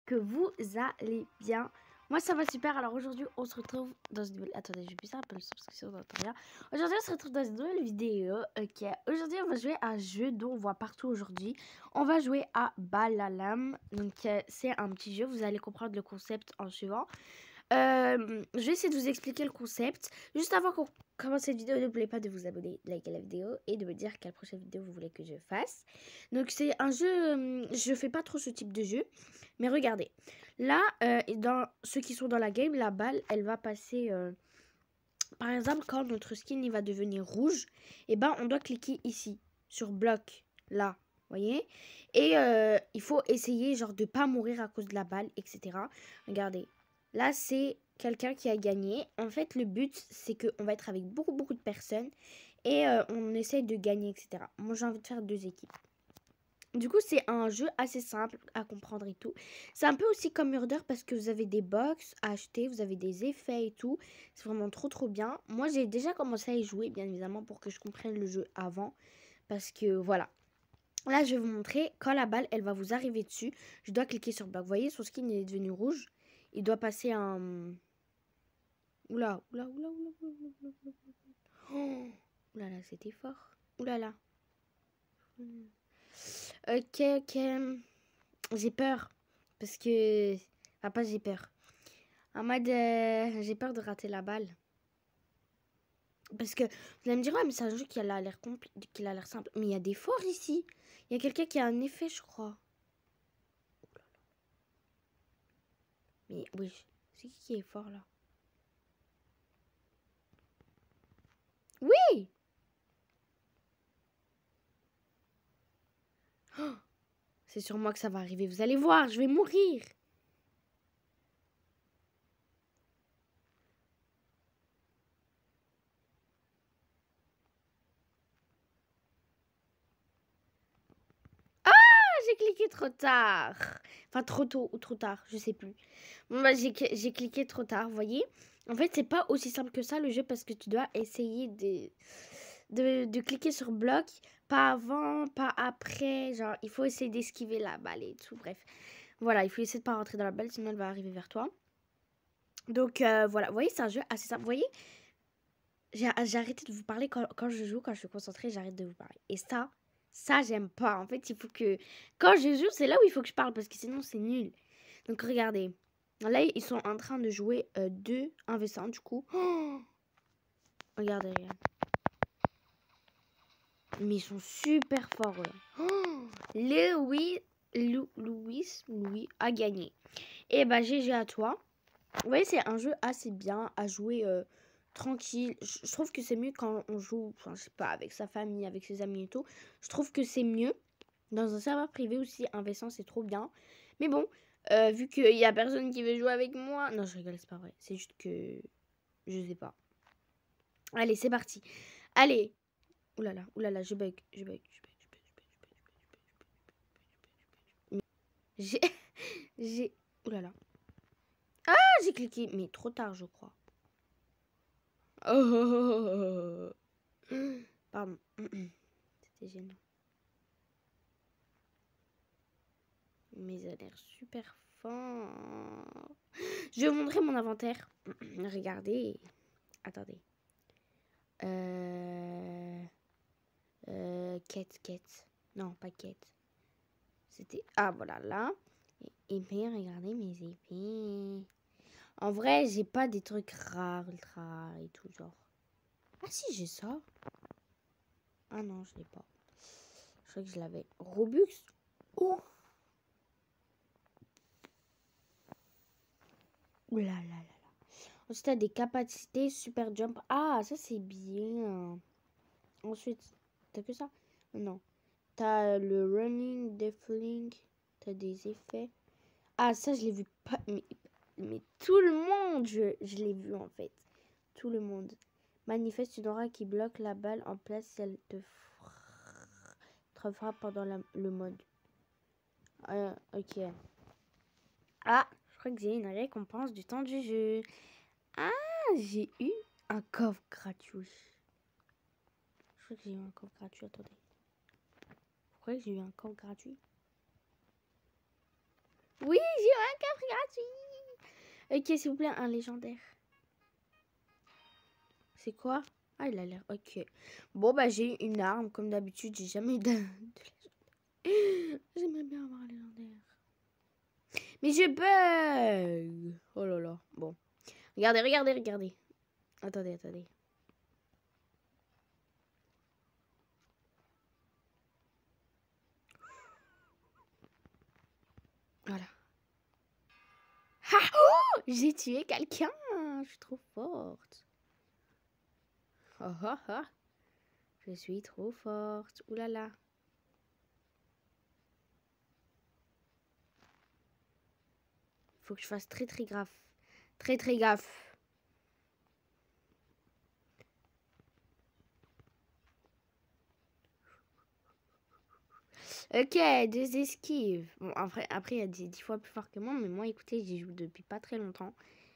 que vous allez bien. Moi ça va super. Alors aujourd'hui on se retrouve dans une nouvelle... Attendez, je vais pisser un peu le son parce que sinon on n'entend rien. Aujourd'hui on se retrouve dans une nouvelle vidéo. Ok, aujourd'hui on va jouer à un jeu dont on voit partout aujourd'hui. On va jouer à Balalam. Donc c'est un petit jeu, vous allez comprendre le concept en suivant. Je vais essayer de vous expliquer le concept. Juste avant qu'on commence cette vidéo, n'oubliez pas de vous abonner, de liker la vidéo et de me dire quelle prochaine vidéo vous voulez que je fasse. Donc c'est un jeu, je fais pas trop ce type de jeu. Mais regardez, là, dans ceux qui sont dans la game, la balle, elle va passer... par exemple, quand notre skin il va devenir rouge, et ben on doit cliquer ici, sur bloc, là, voyez. Et il faut essayer genre de pas mourir à cause de la balle, etc. Regardez, là c'est quelqu'un qui a gagné. En fait, le but c'est qu'on va être avec beaucoup de personnes et on essaye de gagner, etc. Moi j'ai envie de faire 2 équipes. Du coup, c'est un jeu assez simple à comprendre et tout. C'est un peu aussi comme Murder parce que vous avez des box à acheter, vous avez des effets et tout. C'est vraiment trop bien. Moi, j'ai déjà commencé à y jouer, bien évidemment, pour que je comprenne le jeu avant. Parce que, voilà. Là, je vais vous montrer, quand la balle, elle va vous arriver dessus, je dois cliquer sur bloc. Vous voyez, son skin, il est devenu rouge. Il doit passer un... Oula. Oh, oulala, c'était fort. Oulala. Ok. J'ai peur. Parce que... Enfin, pas j'ai peur. En mode, j'ai peur de rater la balle. Parce que vous allez me dire, ouais, mais c'est un jeu qui a l'air simple. Mais il y a des forts ici. Il y a quelqu'un qui a un effet, je crois. Mais oui, c'est qui est fort là? Oui! Oh, c'est sur moi que ça va arriver. Vous allez voir, je vais mourir. J'ai cliqué trop tard. Enfin, trop tôt ou trop tard, je sais plus. Bon, bah, j'ai cliqué trop tard, vous voyez. En fait, c'est pas aussi simple que ça le jeu parce que tu dois essayer de cliquer sur bloc. Pas avant, pas après. Genre, il faut essayer d'esquiver la balle et tout. Bref, voilà, il faut essayer de pas rentrer dans la balle sinon elle va arriver vers toi. Donc, voilà, vous voyez, c'est un jeu assez simple. Vous voyez, j'ai arrêté de vous parler quand je joue, quand je suis concentrée, j'arrête de vous parler. Et ça, j'aime pas. En fait, il faut que... Quand je joue, c'est là où il faut que je parle parce que sinon, c'est nul. Donc, regardez. Là, ils sont en train de jouer 2-1v1, du coup. Oh, regardez. Mais ils sont super forts, là. Oh, Louis a gagné. Et bah, GG à toi. Vous voyez, c'est un jeu assez bien à jouer tranquille. Je trouve que c'est mieux quand on joue, enfin, je sais pas, avec sa famille, avec ses amis et tout. Je trouve que c'est mieux. Dans un serveur privé aussi, un V100, c'est trop bien. Mais bon, vu qu'il y a personne qui veut jouer avec moi... Non, je rigole, c'est pas vrai. C'est juste que... Je sais pas. Allez, c'est parti. Allez. Oulala, je bug. J'ai... J'ai... Oulala. Ah, j'ai cliqué. Mais trop tard, je crois. Oh. Pardon. C'était gênant. Mais ça a l'air super fort. Je vais vous montrer mon inventaire. Regardez. Attendez. Quête. Non, pas quête. C'était... Ah, voilà, là. Épée, regardez mes épées. En vrai, j'ai pas des trucs rares, ultra et tout, genre. Ah si, j'ai ça. Ah non, je l'ai pas. Je crois que je l'avais. Robux. Oh. Ouh là là là là. Ensuite, t'as des capacités super jump. Ah, ça c'est bien. Ensuite, t'as que ça? Non. T'as le running, deafling. T'as des effets. Ah, ça, je l'ai vu pas. Mais tout le monde, je l'ai vu en fait. Tout le monde. Manifeste une aura qui bloque la balle en place si elle te frappe pendant le mode. Ok. Ah, je crois que j'ai une récompense du temps du jeu. Ah, j'ai eu un coffre gratuit. Je crois que j'ai eu un coffre gratuit. Attendez. Pourquoi j'ai eu un coffre gratuit? Oui, j'ai un coffre gratuit. Ok, s'il vous plaît, un légendaire. C'est quoi? Ah, il a l'air... Ok. Bon, bah, j'ai une arme. Comme d'habitude, j'ai jamais eu de légendaire. J'aimerais bien avoir un légendaire. Mais je bug. Oh là là. Bon. Regardez, regardez, regardez. Attendez, attendez. Voilà. Ah, oh, j'ai tué quelqu'un. Je suis trop forte. Oh, oh, oh. Je suis trop forte. Ouh là là. Faut que je fasse très très gaffe. Très très gaffe. Ok, deux esquives. Bon, après il y a 10 fois plus fort que moi, mais moi, écoutez, j'y joue depuis pas très longtemps.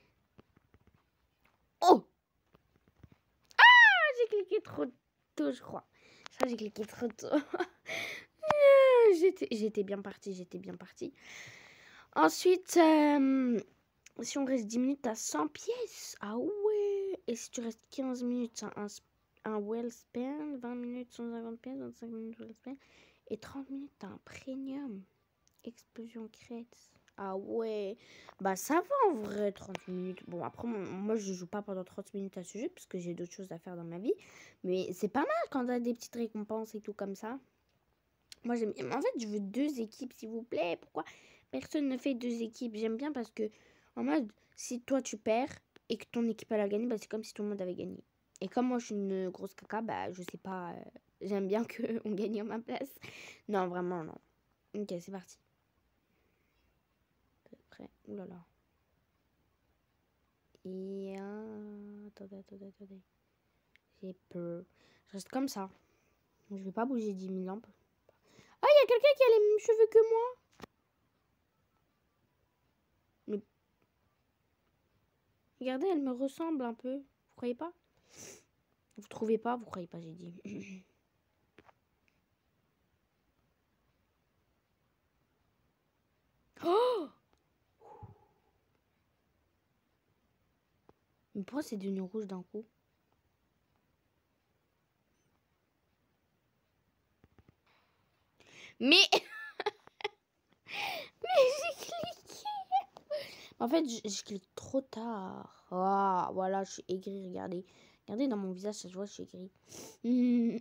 Oh! J'ai cliqué trop tôt, je crois. Je crois que j'ai cliqué trop tôt. J'étais bien partie, j'étais bien partie. Ensuite, si on reste 10 minutes, t'as 100 pièces. Ah ouais! Et si tu restes 15 minutes, t'as un well spend. 20 minutes, 150 pièces. 25 minutes, well spend. Et 30 minutes, t'as un premium. Explosion crête. Ah ouais. Bah ça va en vrai, 30 minutes. Bon, après, moi, je joue pas pendant 30 minutes à ce jeu, parce que j'ai d'autres choses à faire dans ma vie. Mais c'est pas mal quand t'as des petites récompenses et tout comme ça. Moi, j'aime... En fait, je veux deux équipes, s'il vous plaît. Pourquoi personne ne fait deux équipes? J'aime bien parce que, en mode, si toi, tu perds et que ton équipe, elle a gagné, bah, c'est comme si tout le monde avait gagné. Et comme moi, je suis une grosse caca, bah, je sais pas... j'aime bien qu'on gagne à ma place. Non, vraiment, non. Ok, c'est parti. Prêt. Ouh là là. Et... attendez, attendez, attendez. J'ai peur. Je reste comme ça. Je vais pas bouger 10 000 lampes. Ah, il y a quelqu'un qui a les mêmes cheveux que moi. Mais regardez, elle me ressemble un peu. Vous croyez pas? Vous trouvez pas? Vous croyez pas, j'ai dit. Oh! Mais pourquoi c'est devenu rouge d'un coup? Mais... Mais j'ai cliqué. En fait, je clique trop tard. Ah, voilà, je suis aigrie, regardez. Regardez dans mon visage, ça se voit, je suis aigrie.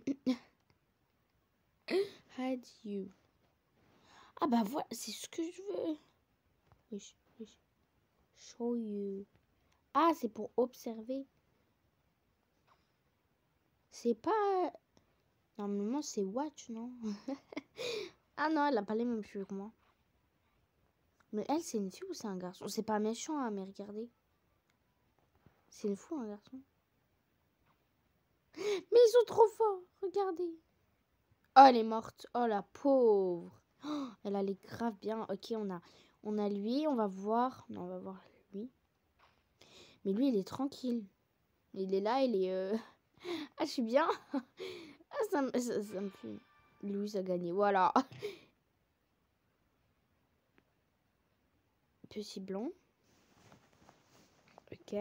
Had you. Ah bah voilà, c'est ce que je veux. Oui, oui. Show you. Ah, c'est pour observer. C'est pas... Normalement, c'est watch, non? Ah non, elle a pas les mêmes cheveux que moi. Mais elle, c'est une fille ou c'est un garçon? C'est pas méchant, hein, mais regardez. C'est une fille ou un garçon? Mais ils sont trop forts, regardez. Oh, elle est morte. Oh, la pauvre. Oh, elle allait grave bien. Ok, on a lui, on va voir. Non, on va voir lui. Mais lui, il est tranquille. Il est là, il est... Ah, je suis bien. Ah, ça me fait... Louise a gagné, voilà. Petit blond. Ok.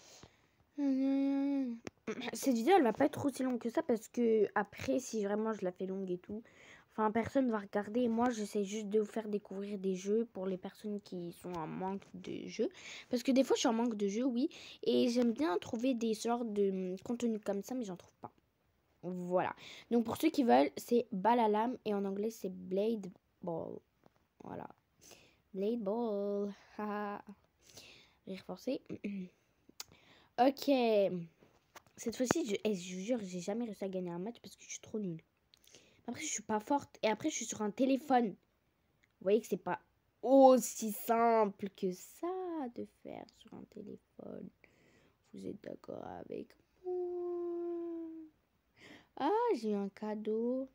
Cette vidéo, elle va pas être aussi longue que ça parce que après, si vraiment je la fais longue et tout, enfin, personne va regarder. Moi, j'essaie juste de vous faire découvrir des jeux pour les personnes qui sont en manque de jeux. Parce que des fois, je suis en manque de jeux, oui. Et j'aime bien trouver des sortes de contenu comme ça, mais j'en trouve pas. Voilà. Donc, pour ceux qui veulent, c'est balle à lame et en anglais, c'est blade ball. Voilà. Blade ball. Haha. Rire forcé. Ok. Cette fois-ci, je vous jure, j'ai jamais réussi à gagner un match parce que je suis trop nulle. Après, je suis pas forte. Et après, je suis sur un téléphone. Vous voyez que c'est pas aussi simple que ça de faire sur un téléphone. Vous êtes d'accord avec moi? Ah, j'ai eu un cadeau.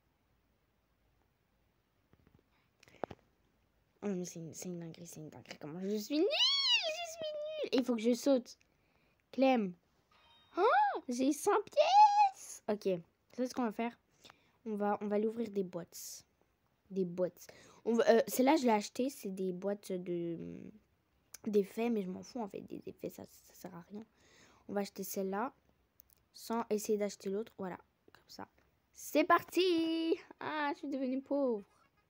Oh non, mais c'est une dinguerie, c'est une dinguerie. Comment je suis nulle, je suis nulle. Il faut que je saute. Clem. Oh, j'ai 100 pièces. Ok, c'est ce qu'on va faire. On va aller ouvrir des boîtes. Des boîtes. Celle-là, je l'ai acheté. C'est des boîtes d'effets, mais je m'en fous en fait. Des effets, ça sert à rien. On va acheter celle-là sans essayer d'acheter l'autre. Voilà, comme ça. C'est parti! Ah, je suis devenue pauvre.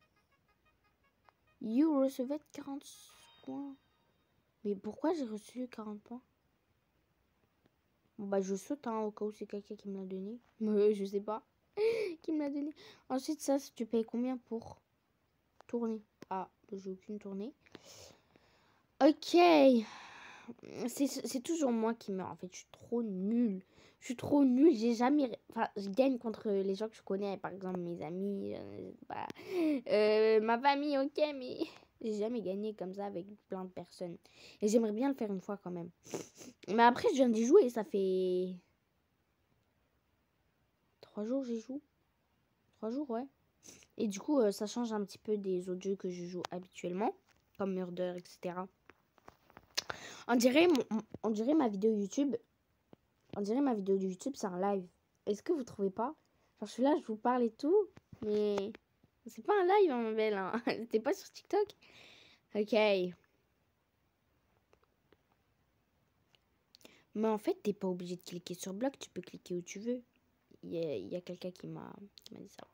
You recevez 40 points. Mais pourquoi j'ai reçu 40 points? Bon, bah, je saute hein, au cas où c'est quelqu'un qui me l'a donné. Je sais pas. Qui me l'a donné. Ensuite, ça, tu payes combien pour tourner? Ah, j'ai aucune tournée. Ok. C'est toujours moi qui meurs. En fait, je suis trop nulle. Je suis trop nulle. J'ai jamais... Enfin, je gagne contre les gens que je connais. Par exemple, mes amis. Ma famille, ok. Mais j'ai jamais gagné comme ça avec plein de personnes. Et j'aimerais bien le faire une fois quand même. Mais après, je viens d'y jouer. Ça fait... 3 jours, j'y joue. 3 jours, ouais. Et du coup, ça change un petit peu des autres jeux que je joue habituellement. Comme Murder, etc. On dirait ma vidéo YouTube. On dirait ma vidéo de YouTube, c'est un live. Est-ce que vous trouvez pas? Genre, je suis là, je vous parle et tout. Mais c'est pas un live, hein, ma belle. Hein. T'es pas sur TikTok? Ok. Mais en fait, t'es pas obligé de cliquer sur bloc. Tu peux cliquer où tu veux. Il y a quelqu'un qui m'a dit ça.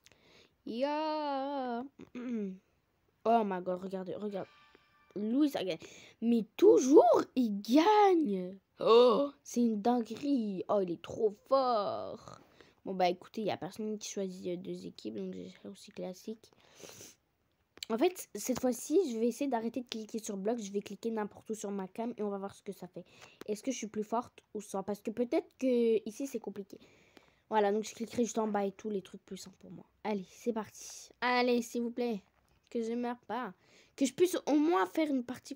Yeah. Oh my god, regarde. Louis a gagné. Mais toujours, il gagne. Oh, c'est une dinguerie. Oh, il est trop fort. Bon, bah écoutez, il n'y a personne qui choisit 2 équipes, donc j'ai aussi classique. En fait, cette fois-ci, je vais essayer d'arrêter de cliquer sur bloc. Je vais cliquer n'importe où sur ma cam et on va voir ce que ça fait. Est-ce que je suis plus forte ou sans? Parce que peut-être que ici, c'est compliqué. Voilà, donc je cliquerai juste en bas et tout, les trucs plus simples pour moi. Allez, c'est parti. Allez, s'il vous plaît. Que je ne meure pas. Que je puisse au moins faire une partie.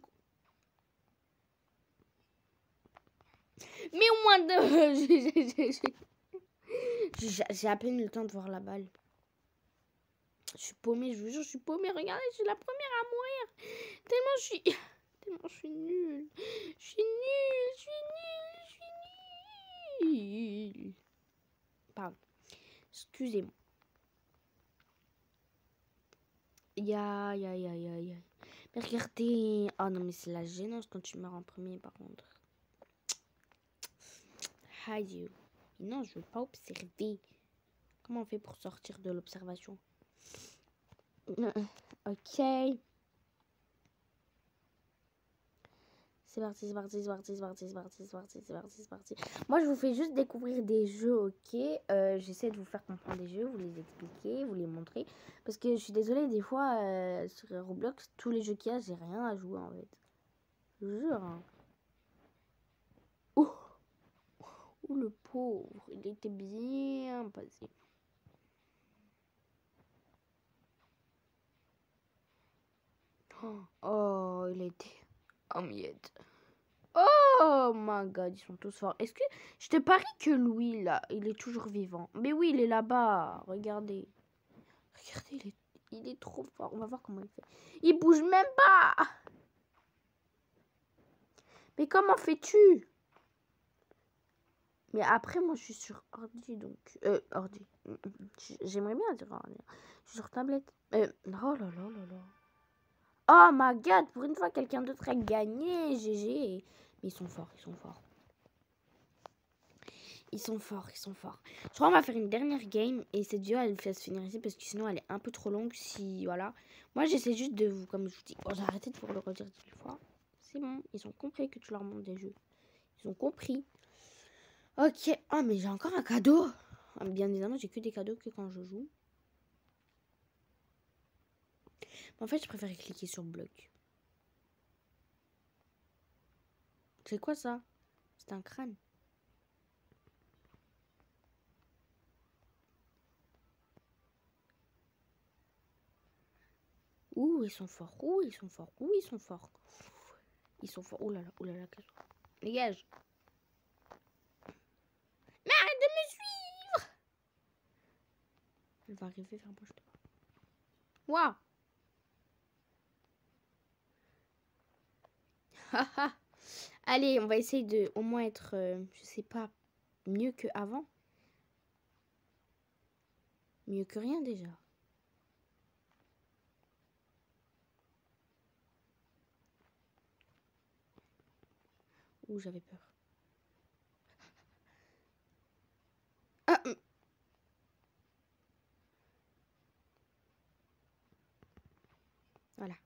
Mais au moins deux. J'ai à peine eu le temps de voir la balle. Je suis paumée, je vous jure, je suis paumée. Regardez, je suis la première à mourir. Tellement je suis nulle. Je suis nulle. Pardon. Excusez-moi. Ya. Mais regardez. Oh non, mais c'est la gênance quand tu meurs en premier, par contre. Aïe. Non, je veux pas observer. Comment on fait pour sortir de l'observation? Ok. C'est parti. Moi, je vous fais juste découvrir des jeux, ok. J'essaie de vous faire comprendre des jeux, vous les expliquer, vous les montrer. Parce que je suis désolée, des fois, sur Roblox, tous les jeux qu'il y a, j'ai rien à jouer, en fait. Je vous jure. Hein. Ouh, le pauvre, il était bien passé. Oh, il était en miettes. Oh my god, ils sont tous forts. Est-ce que je te parie que Louis, là, il est toujours vivant? Mais oui, il est là-bas. Regardez. Regardez, il est trop fort. On va voir comment il fait. Il bouge même pas. Mais comment fais-tu? Mais après, moi, je suis sur ordi, donc... ordi. J'aimerais bien dire ordi. Je suis sur tablette. Oh là là là là. Oh my god, pour une fois, quelqu'un d'autre a gagné. GG. Mais ils sont forts, ils sont forts. Ils sont forts. Je crois qu'on va faire une dernière game. Et cette vidéo, elle fait se finir ici. Parce que sinon, elle est un peu trop longue. Si, voilà. Moi, j'essaie juste de vous... Comme je vous dis... Oh, j'ai arrêté de vous le redire 10 fois. C'est bon. Ils ont compris que tu leur montres des jeux. Ils ont compris. Ok. Oh, mais j'ai encore un cadeau. Bien évidemment, j'ai que des cadeaux que quand je joue. En fait, je préfère cliquer sur bloc. C'est quoi ça? C'est un crâne. Ouh, ils sont forts. Ils sont forts. Ouh là là, dégage. Mais arrête de me suivre. Elle va arriver vers moi, je te vois. Waouh. Allez, on va essayer de au moins être, je sais pas, mieux qu'avant. Mieux que rien déjà. Ouh, j'avais peur. Ah, voilà.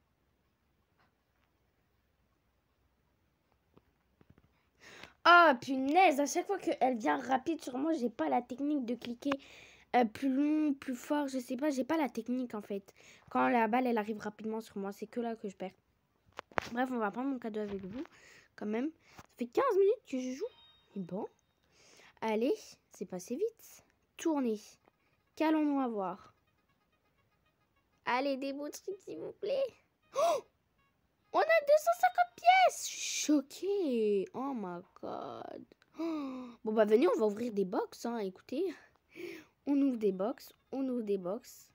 Oh, punaise, à chaque fois qu'elle vient rapide sur moi, j'ai pas la technique de cliquer plus long, plus fort, je sais pas, j'ai pas la technique en fait. Quand la balle, elle arrive rapidement sur moi, c'est que là que je perds. Bref, on va prendre mon cadeau avec vous, quand même. Ça fait 15 minutes que je joue. Et bon, allez, c'est passé vite. Tournez. Qu'allons-nous avoir? Allez, des beaux trucs, s'il vous plaît. Oh, on a 250 pièces. Je suis choquée. Oh my god. Oh. Bon, bah, venez, on va ouvrir des box, hein, écoutez. On ouvre des box, on ouvre des box.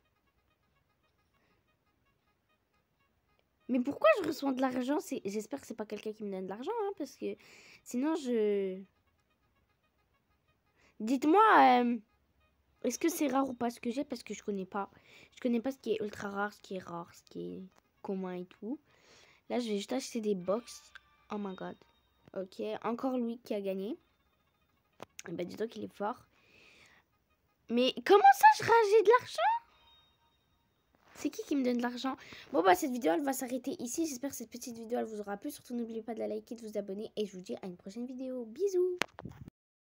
Mais pourquoi je reçois de l'argent? J'espère que c'est pas quelqu'un qui me donne de l'argent, hein, parce que sinon je... Dites-moi, est-ce que c'est rare ou pas ce que j'ai? Parce que je connais pas. Je connais pas ce qui est ultra rare, ce qui est rare, ce qui est commun et tout. Là, je vais juste acheter des box. Oh my god. Ok, encore lui qui a gagné. Et bah, dis donc qu'il est fort. Mais comment ça, j'ai de l'argent? C'est qui me donne de l'argent? Bon, bah, cette vidéo, elle va s'arrêter ici. J'espère que cette petite vidéo, elle vous aura plu. Surtout, n'oubliez pas de la liker, de vous abonner. Et je vous dis à une prochaine vidéo. Bisous!